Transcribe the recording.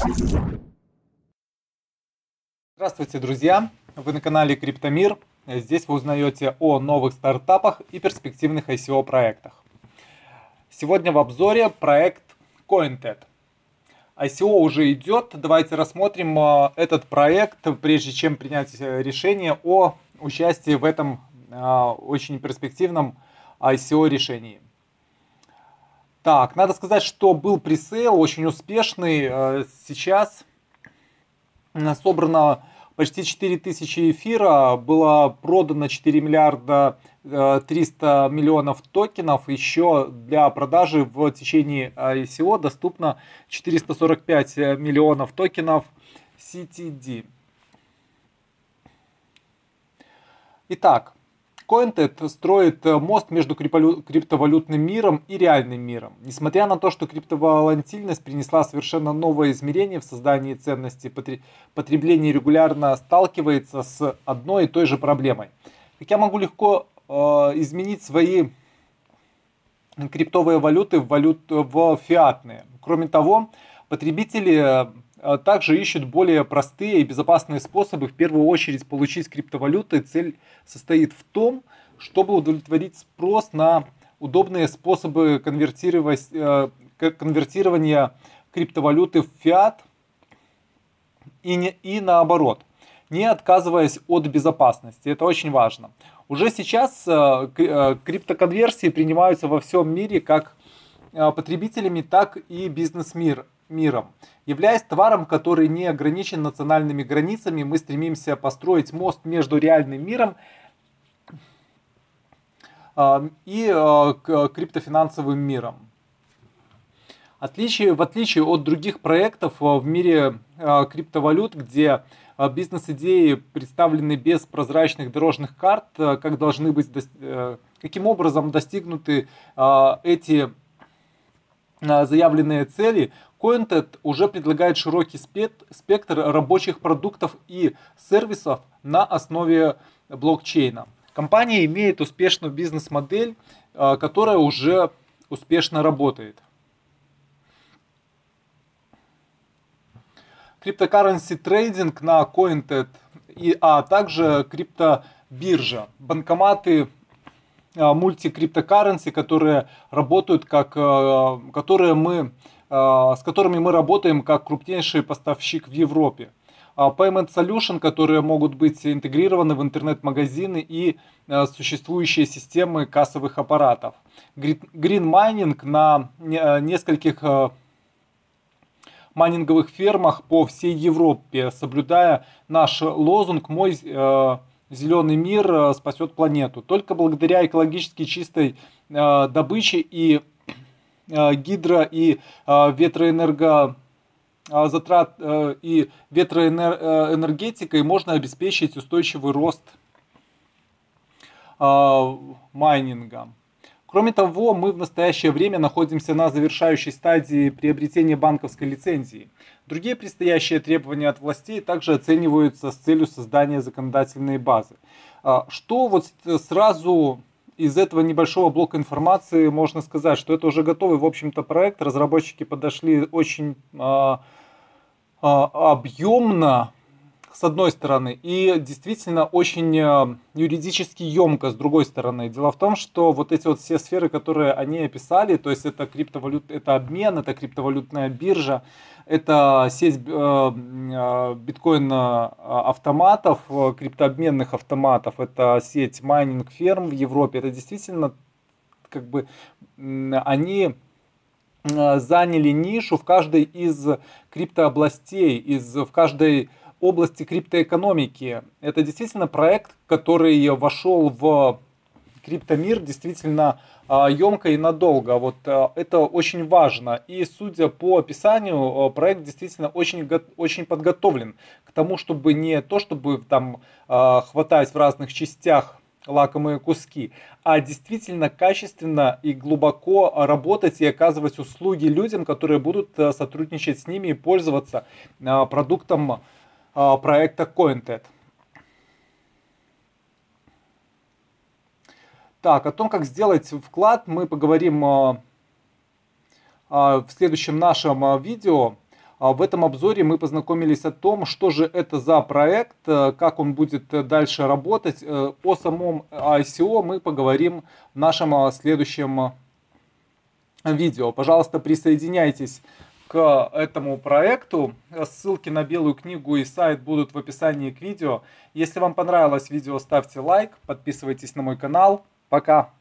Здравствуйте, друзья! Вы на канале Криптомир. Здесь вы узнаете о новых стартапах и перспективных ICO проектах. Сегодня в обзоре проект CoinTED. ICO уже идет. Давайте рассмотрим этот проект, прежде чем принять решение о участии в этом очень перспективном ICO решении. Так, надо сказать, что был пресейл очень успешный. Сейчас собрано почти 4000 эфира, было продано 4 миллиарда 300 миллионов токенов. Еще для продажи в течение ICO доступно 445 миллионов токенов CTD. Итак, CoinTED строит мост между криптовалютным миром и реальным миром. Несмотря на то, что криптоволатильность принесла совершенно новое измерение в создании ценностей, потребление регулярно сталкивается с одной и той же проблемой. Как я могу легко изменить свои криптовые валюты в фиатные? Кроме того, потребители также ищут более простые и безопасные способы в первую очередь получить криптовалюты. Цель состоит в том, чтобы удовлетворить спрос на удобные способы конвертирования криптовалюты в фиат и наоборот, не отказываясь от безопасности. Это очень важно. Уже сейчас криптоконверсии принимаются во всем мире как потребителями, так и бизнес-миром. Являясь товаром, который не ограничен национальными границами, мы стремимся построить мост между реальным миром и криптофинансовым миром. В отличие от других проектов в мире криптовалют, где бизнес-идеи представлены без прозрачных дорожных карт, каким образом достигнуты эти заявленные цели, CoinTED уже предлагает широкий спектр рабочих продуктов и сервисов на основе блокчейна. Компания имеет успешную бизнес-модель, которая уже успешно работает. Криптокарренси трейдинг на CoinTED, а также криптобиржа, банкоматы мультикриптокарренси, которые работают с которыми мы работаем как крупнейший поставщик в Европе. Payment Solution, которые могут быть интегрированы в интернет-магазины и существующие системы кассовых аппаратов. Green Mining на нескольких майнинговых фермах по всей Европе, соблюдая наш лозунг «Мой зеленый мир спасет планету». Только благодаря экологически чистой добыче и и ветроэнергетикой можно обеспечить устойчивый рост майнинга. Кроме того, мы в настоящее время находимся на завершающей стадии приобретения банковской лицензии. Другие предстоящие требования от властей также оцениваются с целью создания законодательной базы. Что вот сразу из этого небольшого блока информации можно сказать, что это уже готовый, в общем-то, проект. Разработчики подошли очень объемно, с одной стороны, и действительно очень юридически емко, с другой стороны. Дело в том, что вот эти вот все сферы, которые они описали, то есть это криптовалют, это обмен, это криптовалютная биржа, это сеть биткоин-автоматов, криптообменных автоматов, это сеть майнинг-ферм в Европе. Это действительно, как бы, они заняли нишу в каждой из криптообластей, в каждой области криптоэкономики. Это действительно проект, который вошел в криптомир действительно емко и надолго. Вот это очень важно. И судя по описанию, проект действительно очень подготовлен к тому, чтобы не то, чтобы там хватать в разных частях лакомые куски, а действительно качественно и глубоко работать и оказывать услуги людям, которые будут сотрудничать с ними и пользоваться продуктом проекта CoinTED. Так, о том, как сделать вклад, мы поговорим в следующем нашем видео. В этом обзоре мы познакомились о том, что же это за проект, как он будет дальше работать. О самом ICO мы поговорим в нашем следующем видео. Пожалуйста, присоединяйтесь к этому проекту. Ссылки на белую книгу и сайт будут в описании к видео. Если вам понравилось видео, ставьте лайк, подписывайтесь на мой канал. Пока!